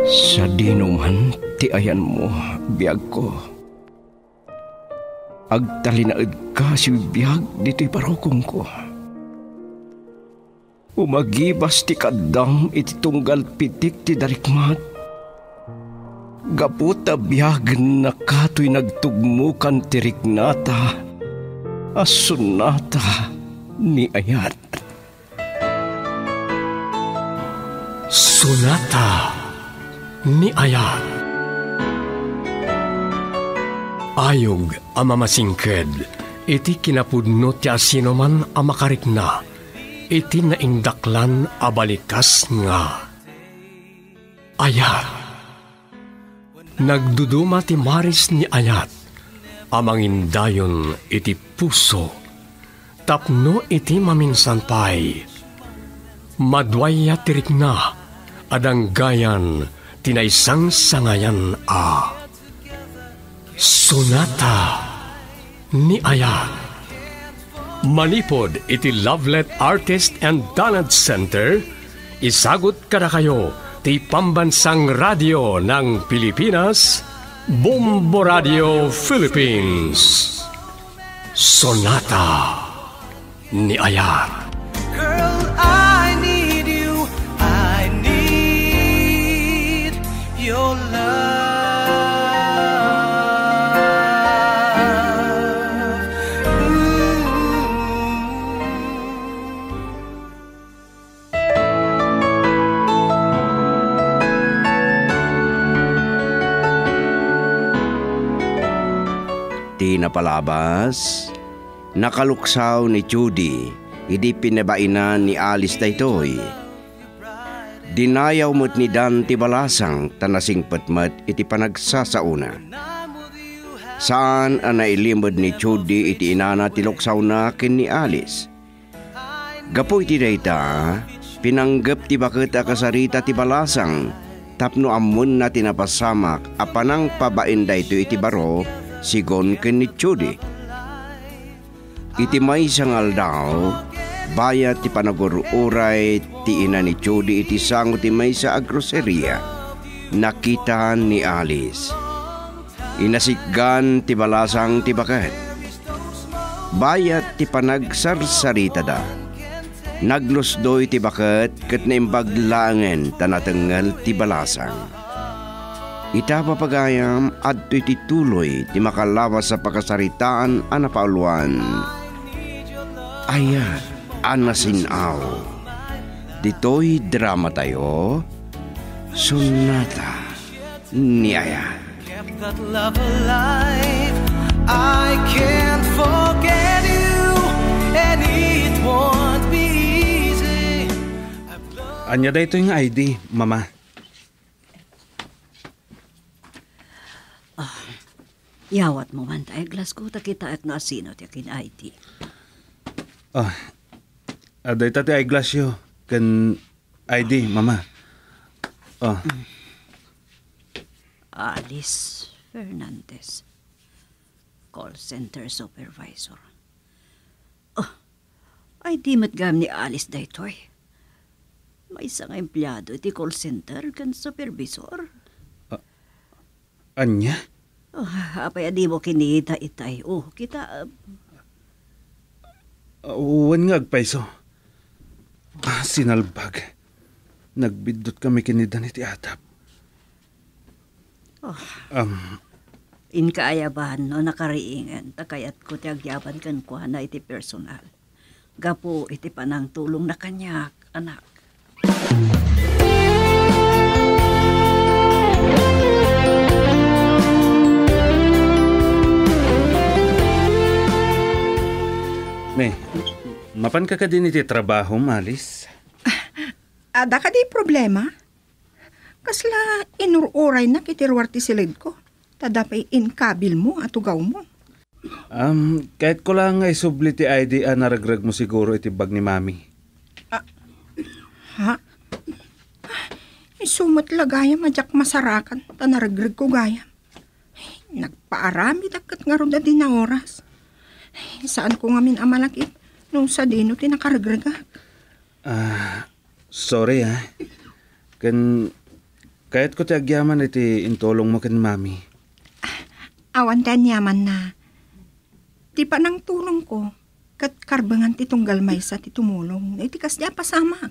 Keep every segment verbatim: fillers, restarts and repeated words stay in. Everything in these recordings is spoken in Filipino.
Sa dinuman ti ayan mo, biyag ko. Agtalinaed ka si biyag dito'y parokong ko. Umagibas ti kadam iti tunggal pitik ti darikmat. Gaputa biyag na kato'y nagtugmukan ti riknata, asunata ni ayat. Sunata ni ayat. Ayog ang mamasingked, iti kinapudno ti asinoman ang makarikna, iti naindaklan abalikas nga. Ayat. Nagduduma ti maris ni ayat, amangindayon iti puso, tapno iti maminsan pay. Madwaya tirikna, adang gayan, tinaysang sangayan a. Sonata ni ayat. Manipod iti Lovelet Artist and Talent Center, isagot kada kayo ti Pambansang Radio ng Pilipinas, Bombo Radio Philippines. Sonata ni ayat. Girl, I need you. I need your love. Di napalabas, nakaluksaw ni Judy, idi pinabainan ni Alice daytoy. Dinayaw mo't ni Dan ti balasang tanasing patmat iti panagsasauna. Saan ang nailimod ni Judy iti inana ti luksaw na ken ni Alice. Gapo iti dayta, pinanggap ti bakit a kasarita ti balasang, tapno amun na tinapasamak a panang pabain dayto iti baro, sigon ken ni Judy. Iti may sangal daw, bayat ti panagururay ti ina ni Judy iti sango ti may sa agroseria. Nakitaan ni Alice. Inasikgan ti balasang ti bakat. Bayat ti panagsarsarita da. Naglusdoy ti bakat ket naimbaglangen tanatengal ti balasang. Ita papagayam adto iti tuloy ti makalawas sa pakasaritaan a napauluan. Ayat anasinaw. Dito'y drama tayo. Sonata ni ayat. Kept that love alive. I can't forget you, and it won't be easy. Anya da ito yung I D, mama. Yawat mo man tayo, Glasgow, takita at naasino ti akin I D. Oh, aday tati ay glasyo, kan I D, mama. Oh. Alice Fernandez, call center supervisor. Oh, I D mat gam ni Alice daytoy. May isang empleyado ti call center kan supervisor. Uh, anya? Oh, apay adi mo kinita itay. Oh, kita... Uh, Uwan nga agpaiso. Ah, sinalbag. Nagbidot kami kinidan iti atap. Oh, Um, inkaayaban no nakariingan. Takayat ko ti agyaban kan kuha na iti personal. Gapo iti panang tulong na kanyak, anak. May, mapan ka ka din iti trabaho, Malis? Ada ka di problema? Kasla inururay na kitirwar ti silid ko. Tadapay inkabil mo at ugaw mo. Um, kahit ko lang ay subli ti I D a naragrag mo siguro iti bag ni Mami. Ah, ha? Isumot lagayam adyak masarakan ta naragrag ko gayam. Nagpaarami dakat nga ron na din na oras. Saan ko nga min amalakit nung sa dino tinakaragragak. Ah, sorry ha. Kan Kahit ko ti agyaman iti intulong mo ken mami. Awan tayo yaman na. Di pa nang tulong ko. Kat karbangan ti tunggal may sa ti tumulong. Iti kas niya pasamak.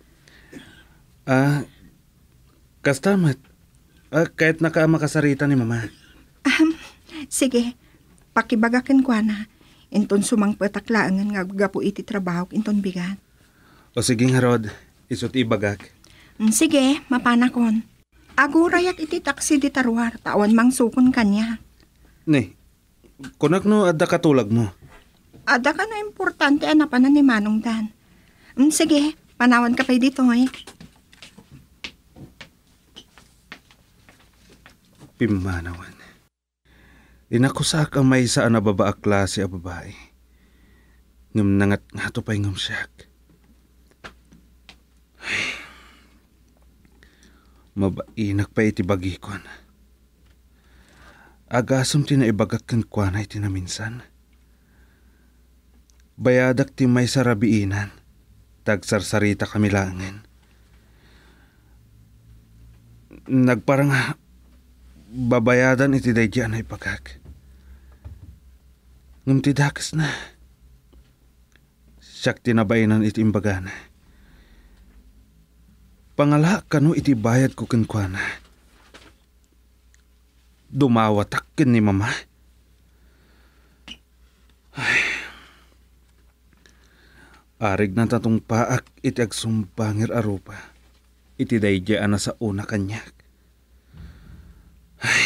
Ah, kastamat. Ah, kahit nakamakasarita ni mama. Ahem, sige, pakibagakin ko na. Inton sumang pataklaan nga gapo iti trabaho inton bigat. O sige nga Rod, isut ibagak. Mm, sige, mapanakon. Agurayat iti taksi di tarwar, tawan mang sukon kanya. Ne, kunak no adda katulag mo. Ada ka na importante anapanan ni Manong Dan. Mm, sige, panawan ka pa dito eh. Pimanawan. Inakusak ang may sa na babaak klase a babae. Ngam nangat nga to pa'y ngam siyak. Mabainak pa iti bagikon. Agasam ti naibagak ken kuanay ti naminsan. Bayadak ti may sarabiinan. Tagsarsarita kami langin. Nagparang babayadan iti daydian ay pagak. Ngum ti dakas na. Siyak tinabainan iti imbagana. Pangala kano iti bayad ko kenkwana. Dumawatak ken ni mama. Ay. Arig na tatong paak iti agsumbangir arupa. Iti daydian na sa una kanyak. Ay.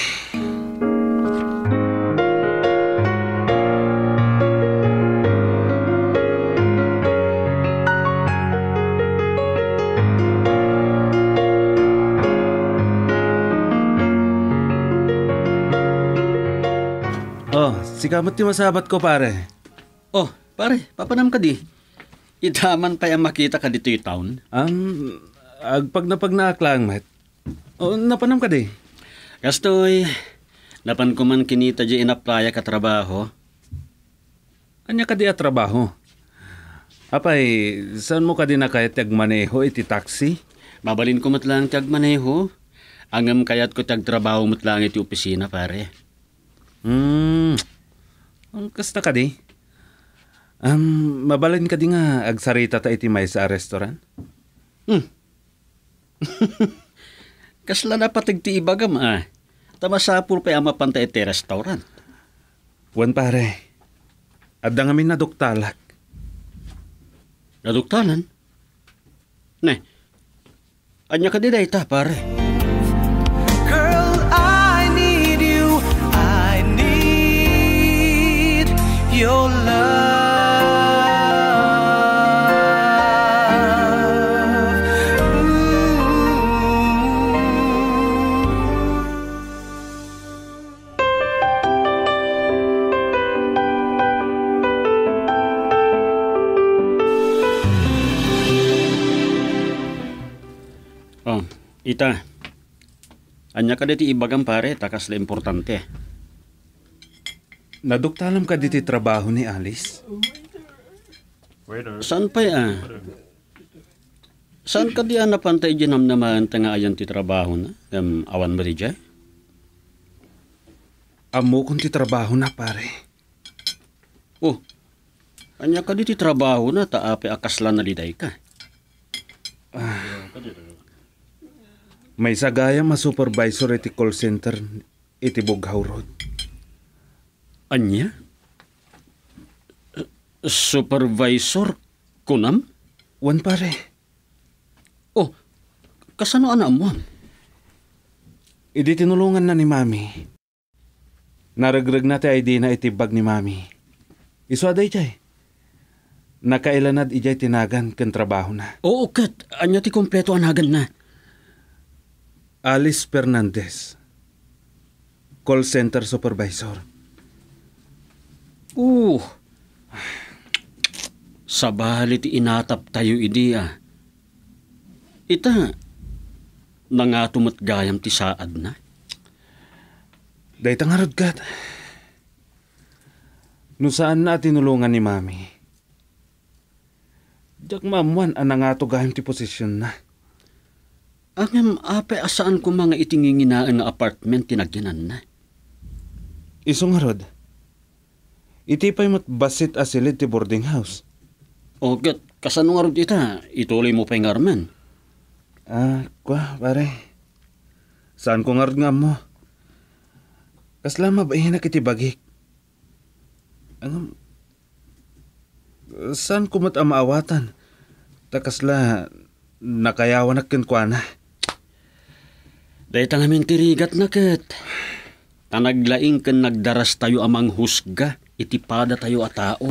Oh, si kamot ti masabat ko pare. Oh, pare, papanam ka di. Itaman pa yung makita ka dito yung town. Um, agpag na pag naaklang, mat. Oh, napanam ka di. Kastoy, napan ko man kinita di inaplaya ka trabaho. Anya ka di at trabaho? Apay, saan mo ka di na kahit tagmaneho iti taxi? Mabalin ko matlang tiyag maneho. Angam kayat ko tiyag trabaho matlang iti opisina, pare. Hmm, ang kasta ka di? Um, mabalin ka di nga agsarita ta iti may sa restaurant? Hmm. Kasla na patig ti ibagam ah. Tamasapul pa yung mapanta iti restaurant. Wan pare, adda ngamin na duktalak. Naduktalan? Ne, anya ka di day ta, pare. Girl, I need you. I need your love. Oh, ita. Anya ka diti ibagam pare, takas la importante. Naduktalam ka diti trabaho ni Alice? Saan pa ya? Saan ka di napantay dyan naman nga ayan ti trabaho na? Um, awan ba di dyan? Amo kung ti trabaho na pare. Oh, anya ka diti trabaho na taapi akaslan na liday ka. May sagaya ma-supervisor iti call center iti Bughaw Road. Anya? Uh, supervisor kunam? Wan pare. Oh, kasano ana mo? Idi tinulungan na ni Mami. Naragrag na ti I D na itibag ni Mami. Iso aday jay. Nakailanad ijay tinagan ken trabaho na. Oo, kat. Anya ti kompleto anagan na. Alice Fernandez. Call center supervisor. Uh, sabali ti inatap tayo idi ah. Ita, nangatumot gayam ti saad na. Dahit ang harudgat. No saan na tinulungan ni Mami? Diyak mamuan ang nangato gayam ti posisyon na. Angam, ape asaan ko mga itinginginaan nga apartment tinagyanan na. Iso nga rod. Iti pa'y matbasit asilid ti boarding house. O gat, kasano nga rod ita, ituloy mo pa'y ngarman. Ah, kwa, pare. Saan ko nga rod nga mo? Kasla mabahin na kiti bagik. Ang... Saan ko mat amaawatan? Takasla, nakayawan na kinkwana. Dahil tangamin tirigat na kat. Tanaglaing kan nagdaras tayo amang husga, itipada tayo a tao.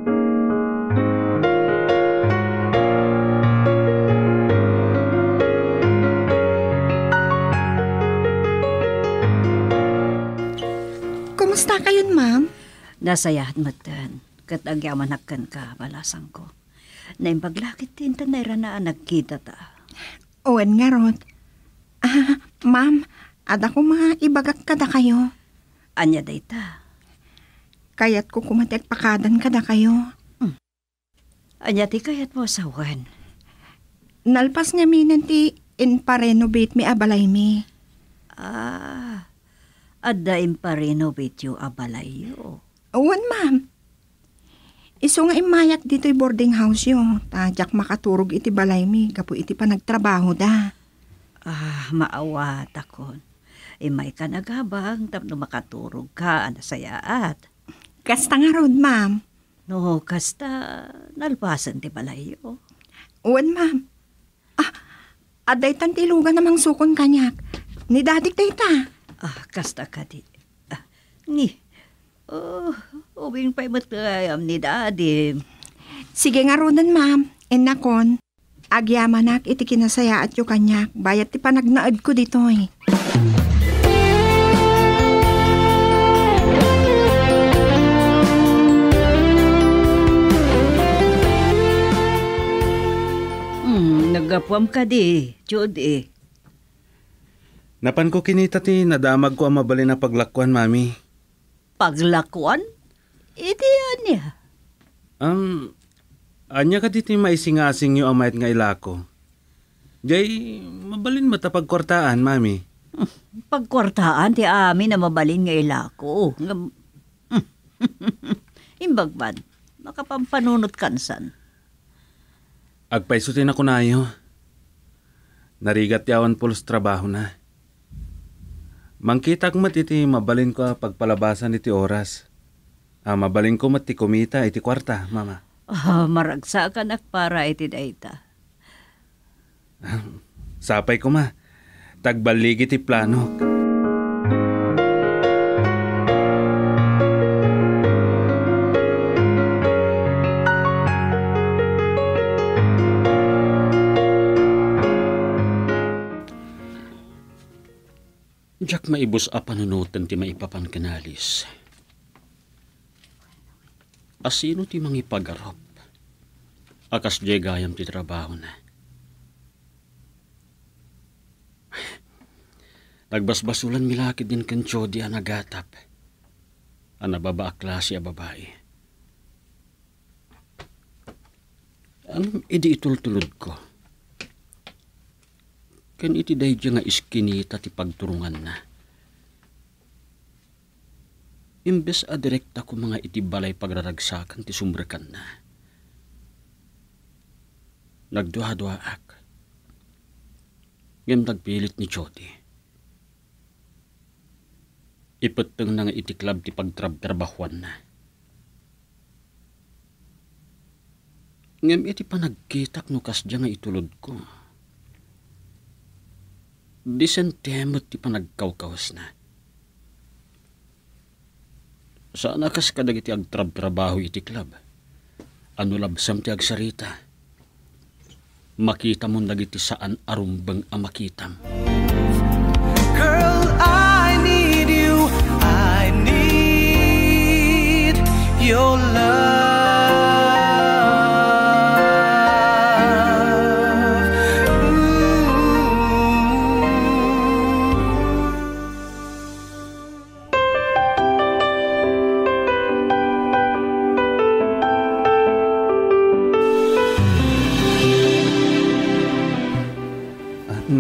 Kumusta kayon, ma'am? Nasayahan matan. Kat agyamanakkan ka, balasang ko. Na imbaglakit din tanay na nagkita ta. Owen nga rod. Ah, ma'am, ada ko mga ibagak kada kayo. Anya dayta. Kayat ko kumatek pakadan kada kayo. Anya ti kayat mo asawan. Nalpas nga minan ti in pa-renovate mi abalay mi. Ah, adda impa-renovate yu abalayo. Owen, ma'am. Iso nga imayak dito'y boarding house yo. Tadyak makaturog iti balay mi. Gapo iti pa nagtrabaho da. Ah, maawat akon. Imay ka nagabang tapno makaturog ka, anasayaat. Kasta nga rod, ma'am. No, kasta nalpasan ti balayo. Uwan, ma'am. Ah, aday tantilugan namang sukon kanyak. Ni dadik dayta. Ah, kasta ka di. Ah, ni. Oh, ubing pa'y matayam ni daddy. Sige nga rodan, ma'am. Enakon. Agyamanak iti kinasaya at yu kanyak. Bayat ti panagnaad ko dito eh. Hmm, nagapuam ka di, Judy. Napan ko kinita ti nadamag ko ang mabali na paglakwan, mami. Paglakwan? Iti yan niya. Um, anya ka diti maisingasing yu amayat nga ilako. Jay, mabalin matapag kwartaan, mami. Pagkwartaan ti amin na mabalin nga ilako. Imbagban, makapampanunot kansan. Agpaisutin ako na yo. Narigat yawan pulos trabaho na. Mangkitak mat iti mabalin ko pagpalabasan iti oras. Ah, mabalin ko mat ti kumita iti kwarta, mama. Oh, maragsa ka nakpara iti dayta. Sapay ko ma. Tagbaligi ti plano. Diyak maibos a panunutan ti maipapan kanalis. Asino ti mangipagarap? Akas di gayam ti trabaho na. Nagbasbasulan milakid din kan Chody ang nagatap. Ang nababa klase a babae. Anong idi itultulod ko? Kan iti day nga iskinita ti pagturungan na. Imbes a direkta ko mga iti balay pagraragsakan ti sumrekan na. Nagduha-duhaak. Ngem nagpilit ni Chody. Ipeteng na nga iti club ti pagtrab-trabahuan na. Ngem iti panagkitak no kasya nga itulod ko. Di sentemot ti panagkawkawas na. Saan akas kadag iti agtrab-trabaho iti club? Ano labsam ti agsarita? Makita mo nagiti saan arumbang ang makitam. Girl, I need you. I need your love.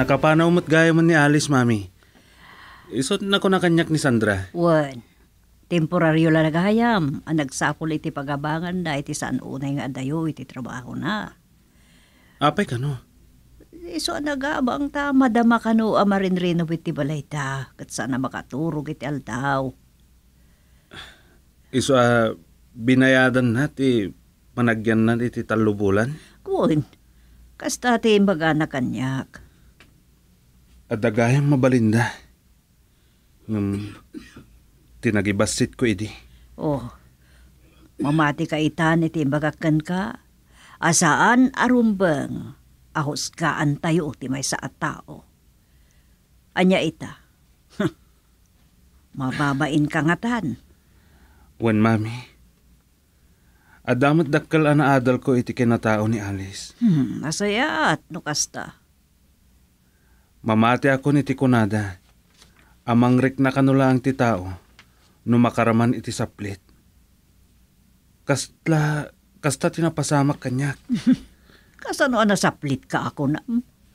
nakapanaw mo't gaya man ni Alice, mami. Isot na ko na kanyak ni Sandra. Wan, temporaryo lang nagahayam. Ang nagsapol iti pagabangan na iti saan unay nga adayo iti trabaho na. Apay ka no? Iso nagabang ta, madama ka no amarin-reno iti balay ta. Kat sana makaturog iti aldaw. Iso ah, binayadan na ti managyan na iti talubulan. Kun, kasta ti imbaga na kanyak. Adagayang mabalinda. Um, tinagibasit ko idi. Oh, mamati ka itan iti imbagakan ka. Asaan arumbang ahos ka antayo ti may sa tao. Anya ita. Mababain ka ngatan. Wan, mami. Adamat dakkal ana adal ko iti kinatao ni Alice. Hmm, masaya at nukasta. Mamati ako niti kunada. Amang rik na kanulaang ti tao, no makaraman iti saplit. Kastla, kasta tinapasamak kanyak. Kasano na saplit ka ako na?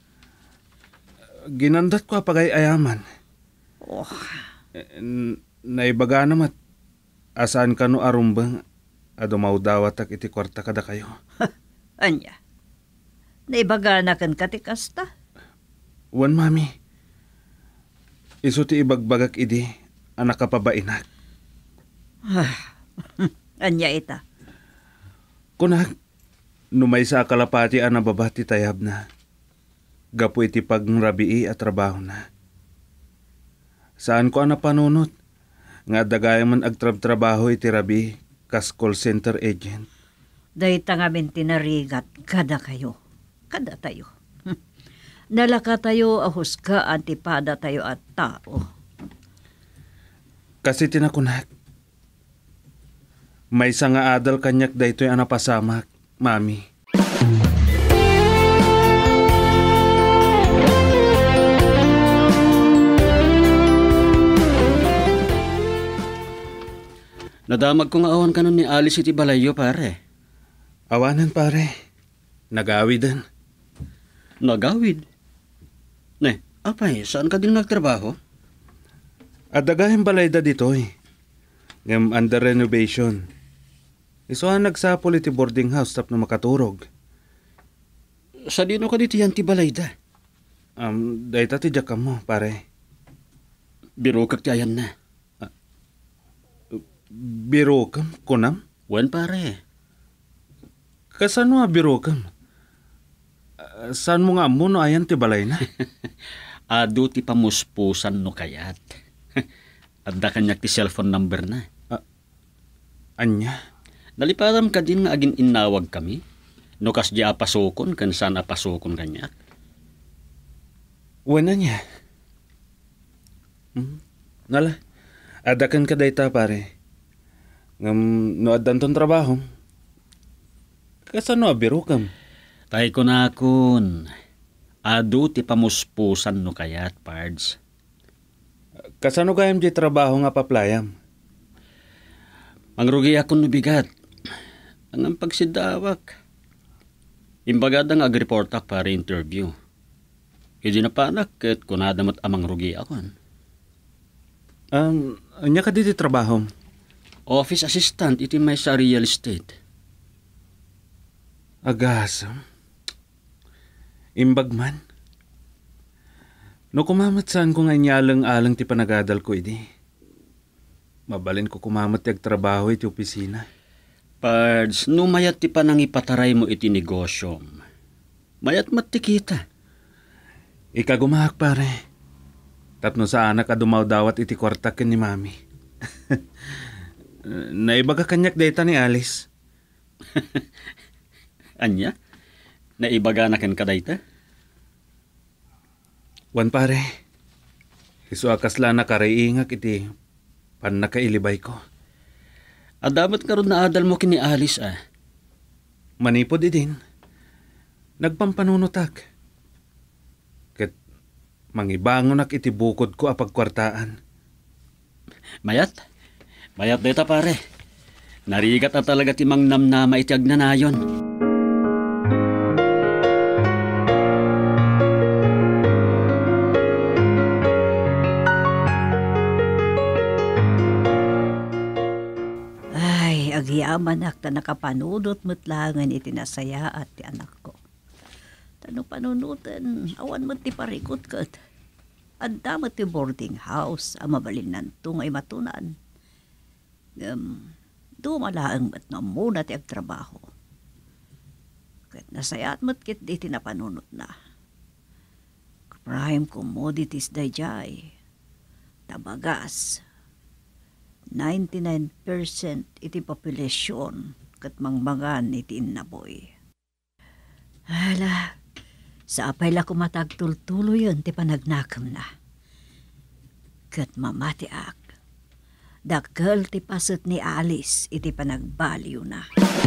Ginandat ko apagay ayaman. Oh, N- Naibaga namat, asaan ka no arumbang, adumaw dawatak iti kwarta kada kayo. anya. Naibaga na kan katikasta. Wan, mami. Isu ti ibagbagak idi, anak kapabainak. Anya ita. Kunak, numay sa kalapati ang nababati tayab na. Gapu iti pagrabii at trabaho na. Saan ko ang napanunot? Nga dagay man agtrab-trabaho iti rabi, kas call center agent. Dahita nga tinarigat kada kayo. Kada tayo. Nalaka tayo ahos ka antipada tayo at tao. Kasi tinakunak. May sa nga adal kanyak daytoy ang napasamak, mami. Nadamag ko nga awan ka nun ni Alice iti balayo, pare. Awanan, pare. Nagawidan. Nagawid? Ne, apay, saan ka din nagtrabaho? Adagahin balay da ditoy. Ngam under renovation. Isuhan nagsapol iti boarding house tap na makaturog. Sa dino ka dito yan ti balayda? Um, dahita ti ka mo, pare. Biro kak ti ayan na. Biro kam, kunam? Wen pare. Kasano nga biro kam? Uh, saan mo nga mo no ayan ti balay na? Ado ti pamuspusan no kayat. Adda kanyak ti cellphone number na. Uh, anya? Naliparam ka din nga agin inawag kami. No kas di apasokon kan saan apasokon kanyak. Wala niya. Hmm? Nala, adakan ka dayta pare. Ngam no adan ton trabaho. Kasano abiro kam? Tay ko na kun. Ado ti pamuspusan no kayat, pards. Kasano kayam di trabaho nga paplayam? Mangrugi akong nubigat. Ang pagsidawak. Imbagada nga agreportak para interview. Hindi na panak ket kunadamat amang rugi akon. Um, anya ka diti trabaho? Office assistant iti may sa real estate. Agasam. Imbagman. No kumamat saan ko nga inyalang-alang ti panagadal ko idi. Mabalin ko kumamat ti agtrabaho iti opisina. Pards, no mayat ti panang ipataray mo iti negosyo. Mayat mati kita. Ika gumahak pare. Tapno sa anak adumaw dawat iti kwarta ken ni mami. Naibaga kanyak data ni Alice. Anya? Naibaga na ken kadayta? Wan pare. Isu akasla na karaiingak iti pan nakailibay ko. Adamat karon na adal mo kini Alice ah. Manipod idin. Nagpampanunutak. Ket mangibangon ak iti bukod ko apag kwartaan. Mayat? Mayat deta pare. Narigat na talaga ti mangnamnama iti agnanayon. Yaman ak ta nakapanunot mutlangan iti nasaya at ti anak ko. Tano panunutan, awan mo ti parikot kat. Adda mo ti boarding house, ang mabalin nantong ay matunan. Um, dumalaang mat na muna ti agtrabaho. Kat nasayat mo't kit di tinapanunot na. Prime commodities da jay. Tabagas. ninety-nine percent iti populasyon kat mangmangan iti innaboy. Hala, sa apay la kumatagtultulo yun ti panagnakam na. Kat mamati ak. Dakkel ti pasot ni Alice iti panagbaliw na.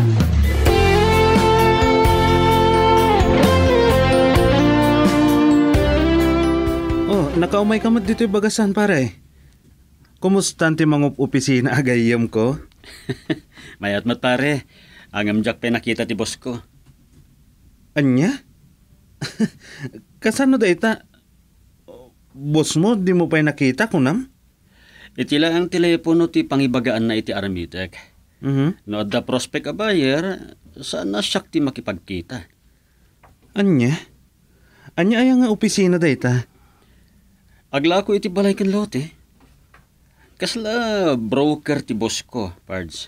Oh, nakaumay ka mat dito'y bagasan pare. Kumusta ti mga opisina agayam ko? Mayat mat pare, ang amjak pa nakita ti boss ko. Anya? Kasano da ita? Boss mo, di mo pa nakita kunam? Iti lang ang telepono ti pangibagaan na iti aramitek. Mhm. No adda prospect a buyer, saan na siyak ti makipagkita. Anya? Anya ay nga opisina da ita? Agla ko iti balay ken lote. Kasla broker ti boss ko, Pards.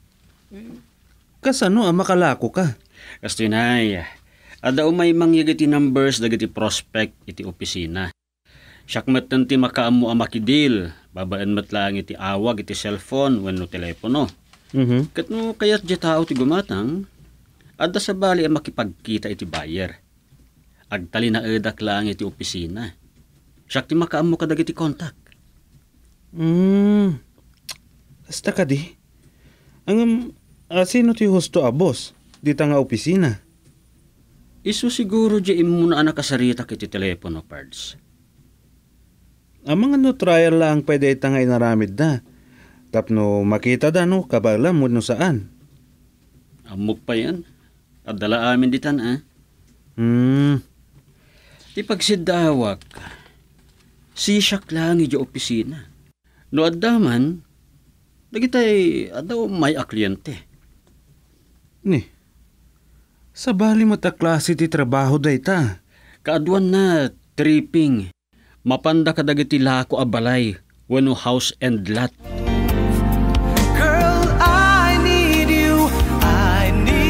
Kasano ang makalako ka? Kasto inay, ada umay mangyagiti numbers dagiti prospect iti opisina. Siyak matan ti makaamu ang makidil, babaan matlang iti awag iti cellphone wenno telepono. Mhm. Kat no kayat di tao ti gumatang, ada sa bali ang makipagkita iti buyer. Agtali na edak lang iti opisina. Siyak ti makaamu kadag iti kontak. Hmm. Hasta ka di? Ang um, uh, sino ti husto a boss? Dita nga opisina. Isu siguro di imuna anak kasarita kiti telepono, Pards. Ang mga no trial lang pwede ita nga inaramid na. Tapno makita da no kabala mo no saan. Amok pa yan. Adala amin ditan, ah. Hmm. Ipagsidawak, siyak lang iti opisina. No addaman, nagitay adaw may akliyente. Ni, sa bali mo ta klase ti trabaho da ita. Kaadwan na tripping, mapanda kadagiti lako a balay, wano house and lot. Girl, I need you. I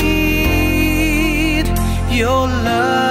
need your love.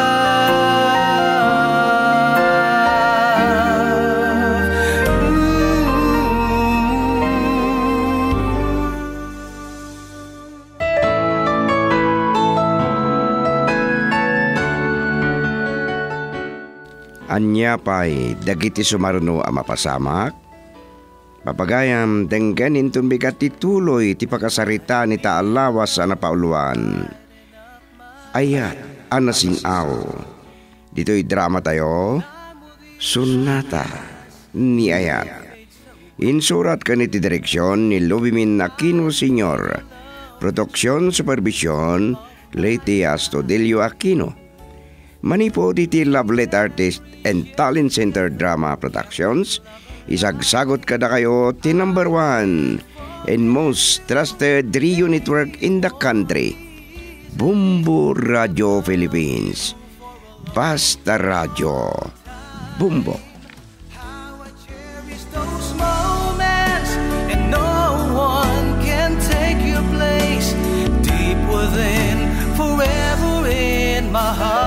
Anya pa'y dagiti sumarno a mapasamak. Papagayam dengganin tumbigat ti tuloy ti pakasarita ni taalawas a napauluan. Ayat anasing aw. Dito'y drama tayo. Sunata ni Ayat. Insurat ka ni ti direksyon ni Lubimin Aquino Senior. Produksyon Supervision Leyte Astudillo Aquino. Manipo diti Lovelet Artist and Talent Center Drama Productions. Isagsagot kada kayo ti number one and most trusted radio network in the country. Bumbo Radio Philippines. Basta Radio. Bumbo. How I cherish those moments, and no one can take your place. Deep within, forever in my heart.